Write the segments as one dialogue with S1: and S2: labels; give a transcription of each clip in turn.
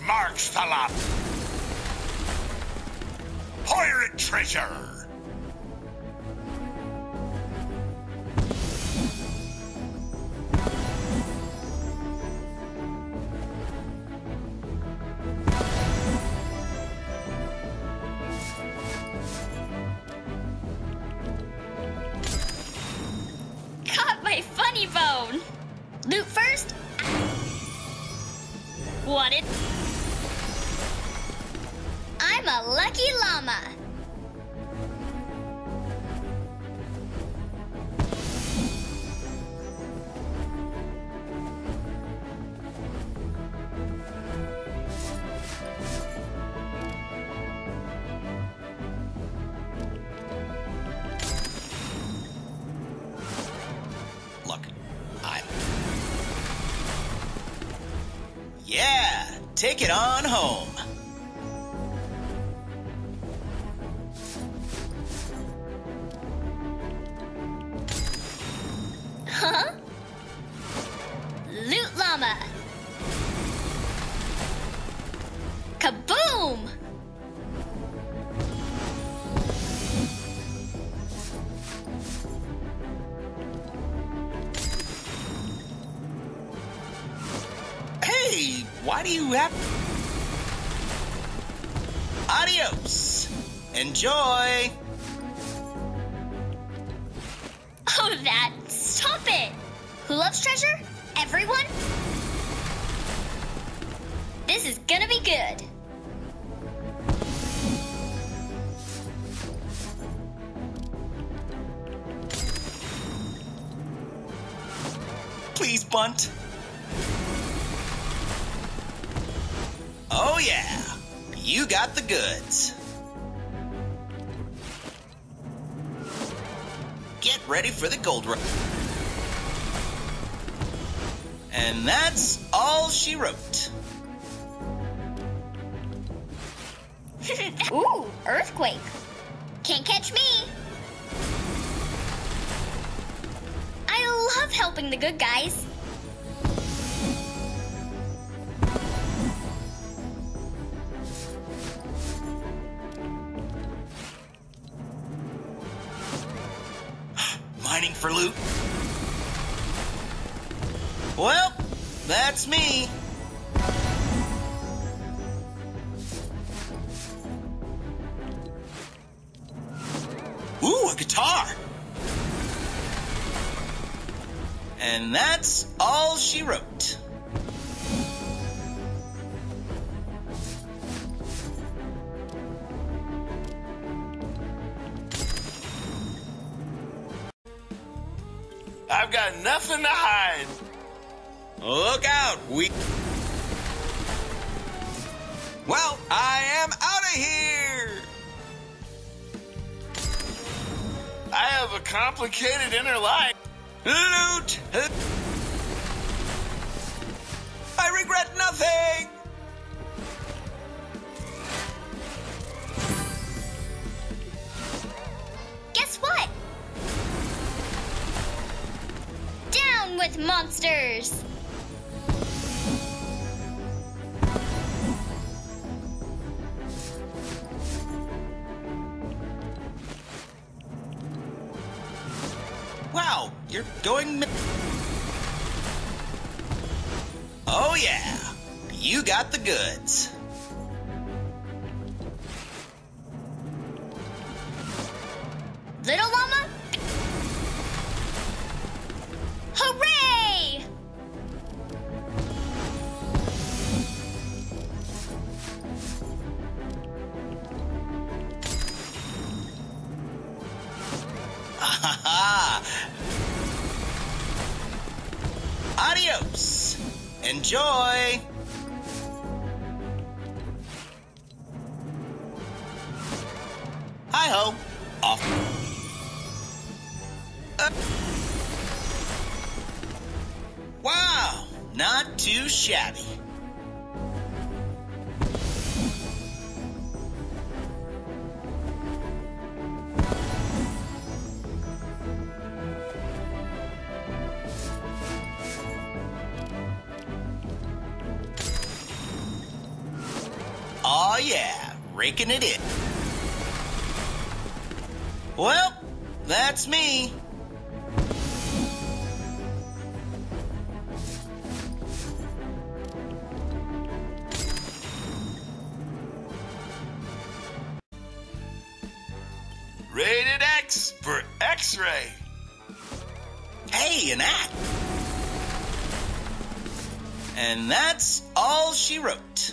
S1: marks the lot. Pirate treasure.
S2: Caught my funny bone. Loot first. Want it? I'm a lucky llama.
S3: Look, yeah, take it on home.
S2: Huh? Loot llama. Kaboom!
S3: Hey, why do you have... Adios. Enjoy.
S2: Oh, that. Stop it! Who loves treasure? Everyone? This is gonna be good.
S3: Please bunt. Oh yeah, you got the goods. Get ready for the gold rush. And that's all she wrote.
S2: Ooh, earthquake. Can't catch me. I love helping the good guys.
S3: Mining for loot? Well, that's me. Ooh, a guitar. And that's all she wrote.
S1: I've got nothing to hide.
S3: Look out, Well, I am out of here.
S1: I have a complicated inner life.
S3: Loot. I regret nothing.
S2: Guess what? Down with monsters!
S3: Wow, you're going... Oh yeah, you got the goods.
S2: Little llama? Hooray!
S3: Adios. Enjoy. Hi-ho. Off. Wow, not too shabby. yeah, raking it in. Well, that's me.
S1: Rated X for X-ray.
S3: Hey, an act. And that's all she wrote.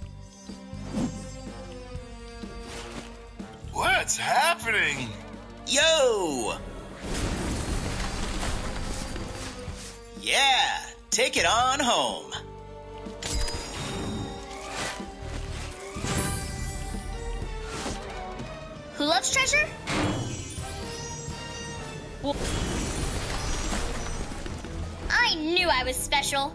S1: What's happening?
S3: Yo! Yeah, take it on home.
S2: Who loves treasure? I knew I was special.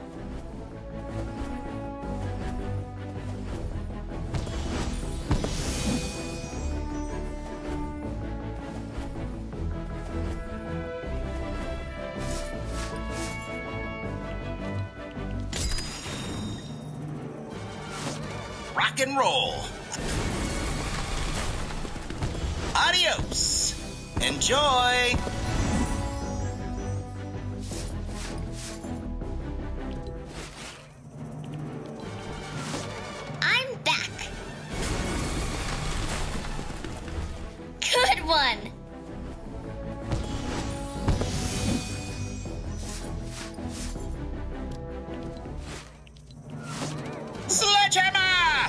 S3: Rock and roll. Adios. Enjoy.
S2: I'm back. Good one.
S3: Sledgehammer!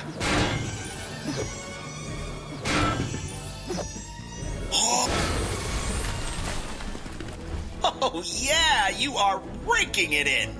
S3: Oh, yeah, you are raking it in.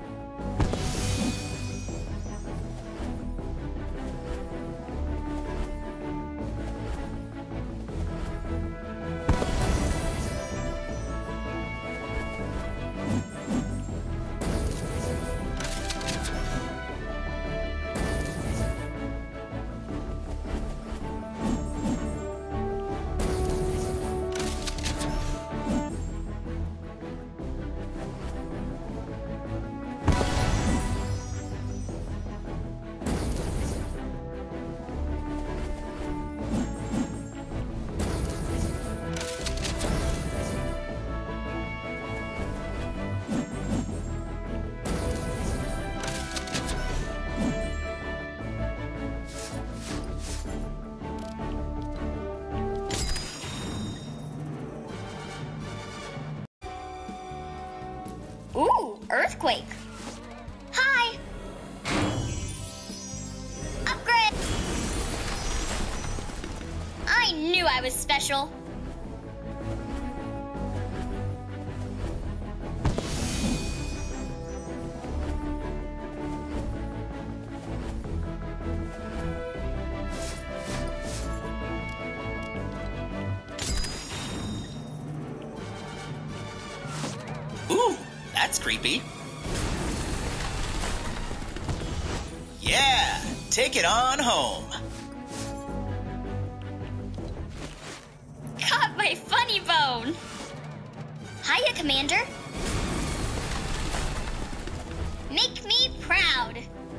S2: Ooh, earthquake. Hi. Upgrade. I knew I was special.
S3: Ooh, that's creepy. Yeah, take it on home.
S2: Got my funny bone. Hiya, Commander. Make me proud.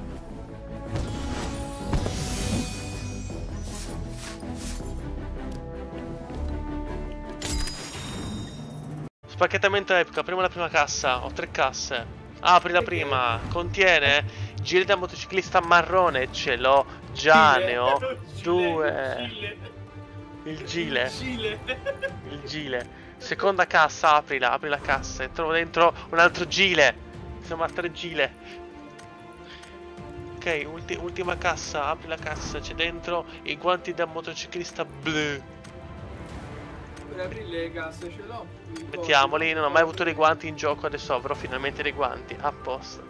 S4: Spacchettamento epico, apriamo la prima cassa, ho 3 casse. Apri la prima, contiene gilet da motociclista marrone, ce l'ho già, ne ho 2. Il gile. Il gile. Seconda cassa, aprila, apri la cassa e trovo dentro un altro gile. Siamo a 3 gile. Ok, ultima cassa, apri la cassa, c'è dentro i guanti da motociclista blu.
S5: Per aprire le casse ce l'ho.
S4: Mettiamoli, non ho mai avuto dei guanti in gioco, adesso avrò finalmente dei guanti, a posto.